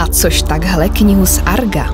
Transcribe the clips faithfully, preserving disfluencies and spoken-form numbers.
A což takhle knihu z Arga?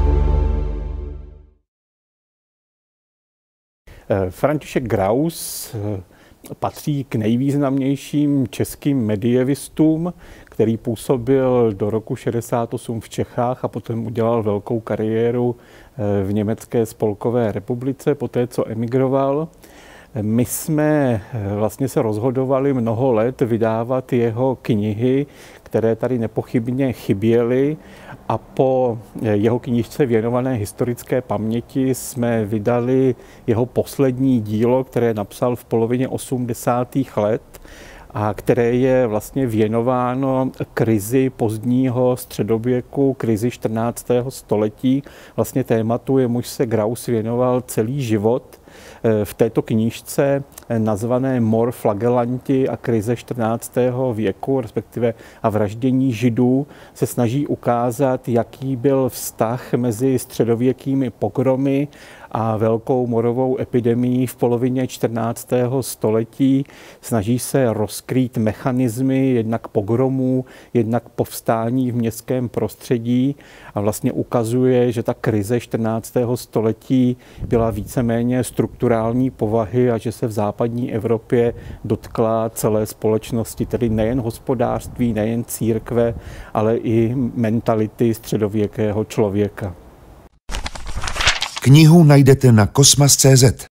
František Graus patří k nejvýznamnějším českým medievistům, který působil do roku šedesát osm v Čechách a potom udělal velkou kariéru v Německé spolkové republice, poté co emigroval. My jsme vlastně se rozhodovali mnoho let vydávat jeho knihy, které tady nepochybně chyběly, a po jeho knížce věnované historické paměti jsme vydali jeho poslední dílo, které napsal v polovině osmdesátých let a které je vlastně věnováno krizi pozdního středověku, krizi čtrnáctého století, vlastně tématu, jemuž se Graus věnoval celý život. V této knížce nazvané Mor flagellanti a krize čtrnáctého věku, respektive a vraždění Židů, se snaží ukázat, jaký byl vztah mezi středověkými pogromy a velkou morovou epidemií v polovině čtrnáctého století. Snaží se rozkrýt mechanismy jednak pogromů, jednak povstání v městském prostředí a vlastně ukazuje, že ta krize čtrnáctého století byla víceméně strukturální povahy a že se v západní Evropě dotkla celé společnosti, tedy nejen hospodářství, nejen církve, ale i mentality středověkého člověka. Knihu najdete na kosmas tečka cé zet.